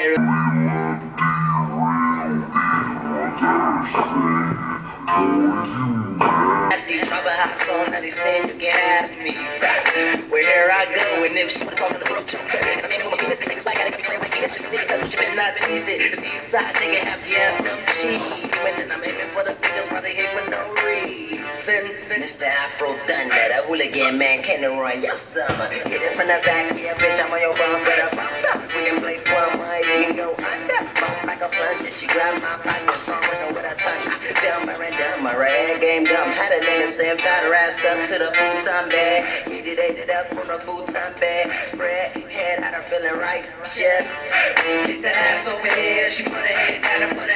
Nasty trouble hot song that he said you can have me. Where I go and if she talking to the world, and I mean with my penis, niggas like I gotta be playing with penis, just a nigga tell you been not tease it. Seaside nigga happy ass them cheese. When then I'm aiming for the biggest while they hate for no reason. Mr. Afro Thunder, the hooligan man, Kenny Roy, your summer. Hit it from the back, yeah, bitch, I'm on your bum, but I'm up. We can play plum, you can go under. Bump like a plunge, and she grab my pocket, start working with her tongue. Dumber, game dumb. Had a nigga say I'm tied her ass up to the futon bed. Heated it up on the futon bed. Spread head, had her feeling right. Yes. Get that ass over here, she put her head down and put